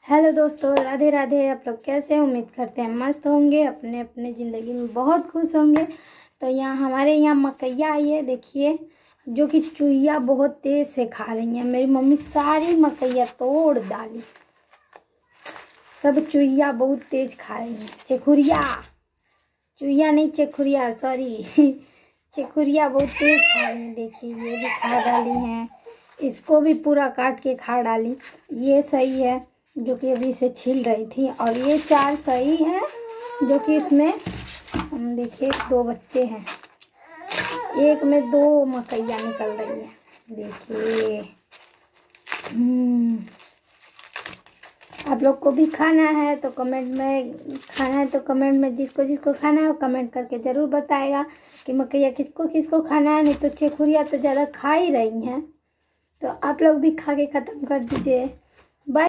Hello दोस्तों, राधे राधे। आप लोग कैसे हैं? उम्मीद करते हैं मस्त होंगे, अपने अपने ज़िंदगी में बहुत खुश होंगे। तो यहाँ हमारे यहाँ मकैया आई है, देखिए, जो कि चुईया बहुत तेज़ से खा रही हैं। मेरी मम्मी सारी मकैया तोड़ डाली, सब चुईया बहुत तेज खा रही हैं। चेखुरिया, चुईया नहीं चेखुरिया, सॉरी चेखुरिया बहुत तेज खा रही हैं। देखिए ये भी खा डाली हैं, इसको भी पूरा काट के खा डाली। ये सही है जो कि अभी से छिल रही थी, और ये 4 सही है जो कि इसमें देखिए 2 बच्चे हैं, एक में 2 मकैया निकल रही है। देखिए आप लोग को भी खाना है तो कमेंट में जिसको जिसको खाना है वो कमेंट करके ज़रूर बताएगा कि मकैया किसको किसको खाना है। नहीं तो चेखुरिया तो ज़्यादा खा ही रही हैं, तो आप लोग भी खा के ख़त्म कर दीजिए।